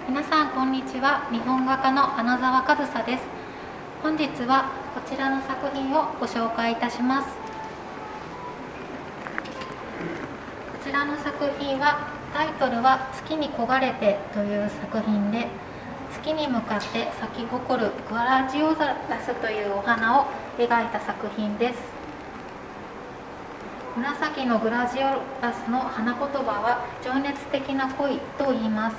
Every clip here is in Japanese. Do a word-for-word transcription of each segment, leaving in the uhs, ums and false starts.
皆さんこんにちは。日本画家の穴澤和沙です。本日はこちらの作品をご紹介いたします。こちらの作品はタイトルは月に焦がれてという作品で、月に向かって咲き誇るグラジオラスというお花を描いた作品です。紫のグラジオラスの花言葉は情熱的な恋と言います。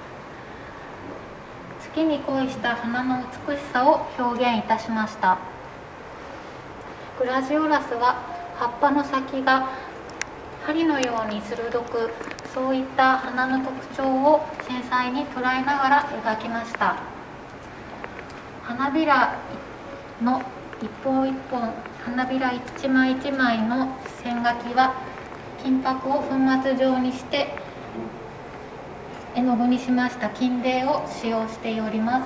月に恋した花の美しさを表現いたしました。グラジオラスは葉っぱの先が針のように鋭く、そういった花の特徴を繊細に捉えながら描きました。花びらの一本一本、花びら一枚一枚の線描きは金箔を粉末状にして絵の具にしました金泥を使用しております。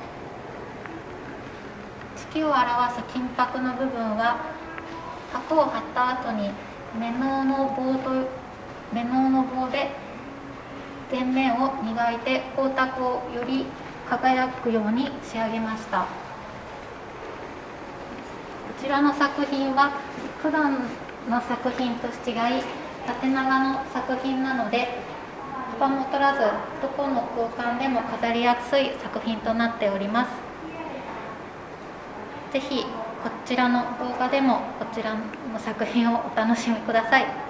月を表す金箔の部分は箔を貼った後に目のの棒と目のの棒で前面を磨いて光沢をより輝くように仕上げました。こちらの作品は普段の作品と違い縦長の作品なので幅も取らず、どこの空間でも飾りやすい作品となっております。ぜひこちらの動画でもこちらの作品をお楽しみください。